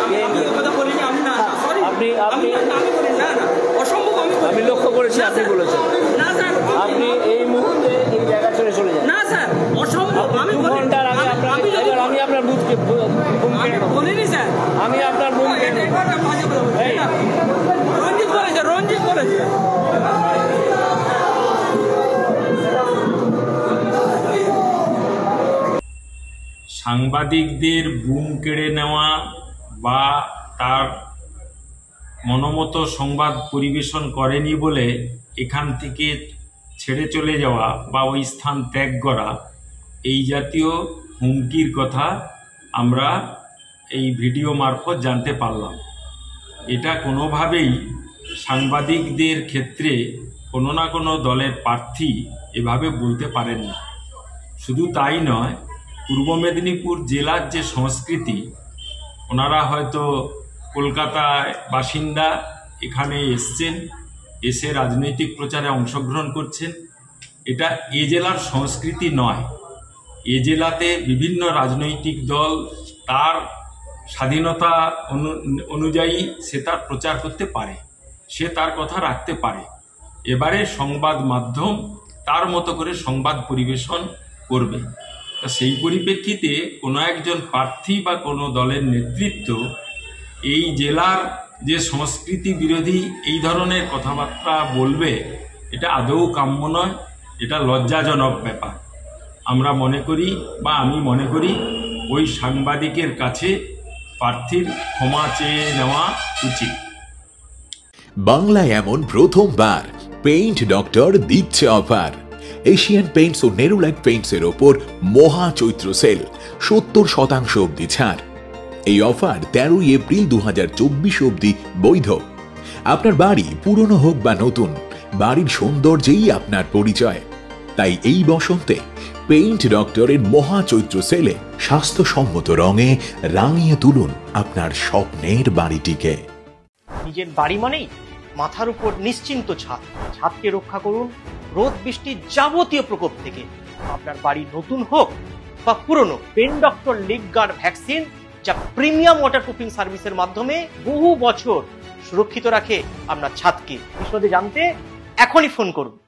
আমি লক্ষ্য করেছি আপনি বলেছেন আপনি এই মুহূর্তে এই জায়গা ছেড়ে চলে যান। না স্যার, অসম্ভব। আমি 2 ঘন্টার আগে আমি আপনার বুথকে বলিনি স্যার, আমি আপনার বুথকে রঞ্জিত বলেছে। সাংবাদিকদের বুম কেড়ে নেওয়া বা তার মনোমতো সংবাদ পরিবেশন করেনি বলে এখান থেকে ছেড়ে চলে যাওয়া বা ওই স্থান ত্যাগ করা, এই জাতীয় হুমকির কথা আমরা এই ভিডিও মারফত জানতে পারলাম। এটা কোনোভাবেই সাংবাদিকদের ক্ষেত্রে কোনো না কোনো দলের প্রার্থী এভাবে বলতে পারেন না। শুধু তাই নয়, পূর্ব মেদিনীপুর জেলার যে সংস্কৃতি, ওনারা হয়তো কলকাতায় বাসিন্দা, এখানে এসছেন, এসে রাজনৈতিক প্রচারে অংশগ্রহণ করছেন। এটা এ জেলার সংস্কৃতি নয়। এ জেলাতে বিভিন্ন রাজনৈতিক দল তার স্বাধীনতা অনুযায়ী সে তার প্রচার করতে পারে, সে তার কথা রাখতে পারে। এবারে সংবাদ মাধ্যম তার মতো করে সংবাদ পরিবেশন করবে। তা সেই পরিপ্রেক্ষিতে কোনো একজন প্রার্থী বা কোনো দলের নেতৃত্ব এই জেলার যে সংস্কৃতি বিরোধী এই ধরনের কথাবার্তা বলবে, এটা আদৌ কাম্য নয়, এটা লজ্জাজনক ব্যাপার। আমরা মনে করি বা আমি মনে করি ওই সাংবাদিকের কাছে প্রার্থীর ক্ষমা চেয়ে নেওয়া উচিত। বাংলায় এমন প্রথমবার পেইন্ট ডক্টর দিচ্ছে অফার। এশিয়ান পেইন্টস ও নেরুলাইট পেইন্টস এর ওপর মহা চৈত্র সেল, 70% অবধি ছাড়। এই অফার 13 এপ্রিল 2024 অবধি বৈধ। আপনার বাড়ি পুরনো হোক বা নতুন, বাড়ির সৌন্দর্যেই আপনার পরিচয়। তাই এই বসন্তে পেইন্ট ডক্টরের মহা চৈত্র সেলে স্বাস্থ্যসম্মত রঙে রাঙিয়ে তুলুন আপনার স্বপ্নের বাড়িটিকে। নিজের বাড়ি মানেই মাথার উপর নিশ্চিন্ত ছাদ। ছাদকে রক্ষা করুন রোদ বৃষ্টির যাবতীয় প্রকোপ থেকে। আপনার বাড়ি নতুন হোক বা পুরনো, paint doctor leak guard vaccine, যা প্রিমিয়াম ওয়াটারপ্রুফিং সার্ভিসের মাধ্যমে বহু বছর সুরক্ষিত রাখে আপনার ছাদকে। বিশদে জানতে এখনই ফোন করুন।